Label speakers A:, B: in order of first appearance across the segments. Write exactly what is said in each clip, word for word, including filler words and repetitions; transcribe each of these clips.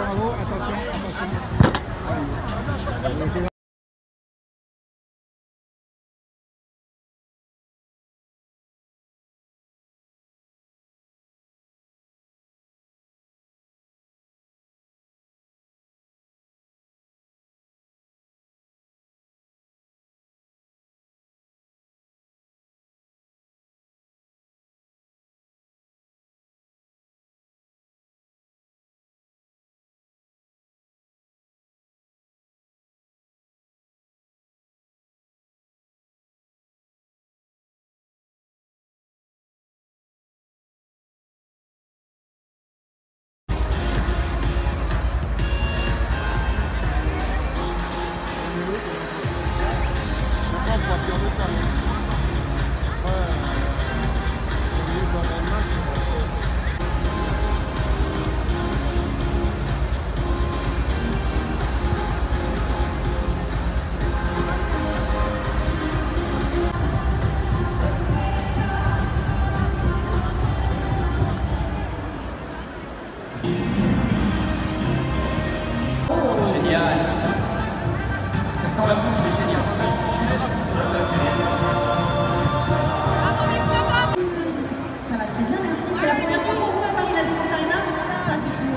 A: bravo, attention, attention.
B: Génial. Ça sent la boue, c'est génial. Ça, ça, ça fait rien.
C: Ça va très bien, merci. C'est la première fois pour vous à Paris La Défense Arena? Pas du tout.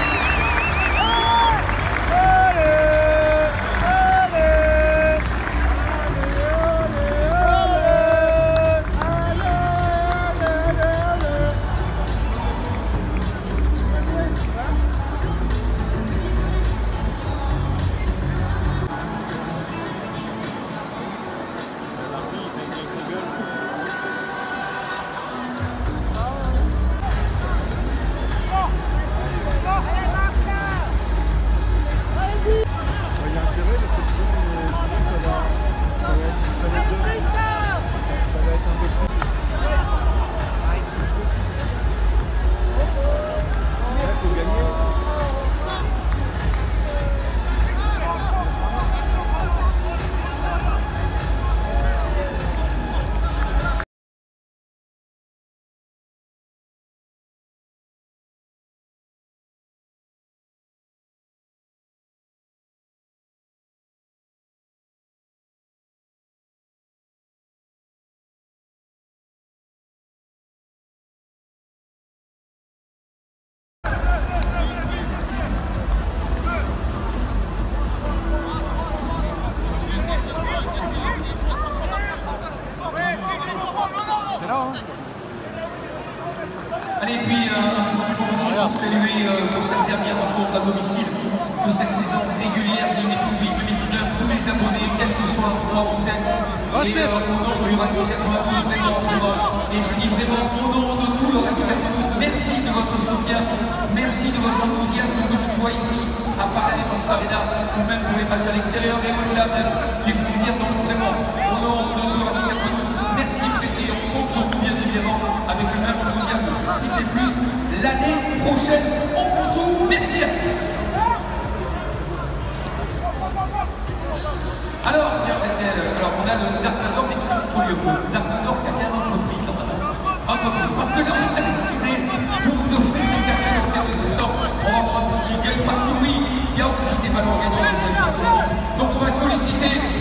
B: Allez, puis euh, un petit mot aussi pour saluer euh, pour cette dernière rencontre à domicile de cette saison régulière deux mille dix-huit deux mille dix-neuf, tous les abonnés, quel que soit l'endroit où vous êtes, et euh, au nom du Racing quatre-vingt-douze, et je dis vraiment au nom de tout le Racing quatre-vingt-douze, merci de votre soutien, merci de votre enthousiasme, que ce soit ici, à part la Défense Arena, ou même pour les matchs à l'extérieur, et au-delà même du plaisir, donc vraiment, au nom de tout le Racing quatre-vingt-douze, merci, et on sent surtout bien évidemment avec le même enthousiasme, si ce n'est plus, l'année prochaine, on se retrouve, merci à tous. Alors, alors on a le Dark Vador, mais qui a un lieu pour Dark Vador qui a quand même un peu pris quand même. Un peu pris. Parce que là, on a décidé pour vous offrir des cartes sur les restants. On va prendre un petit jingle parce que oui, il y a aussi des ballons gagnants. Donc on va solliciter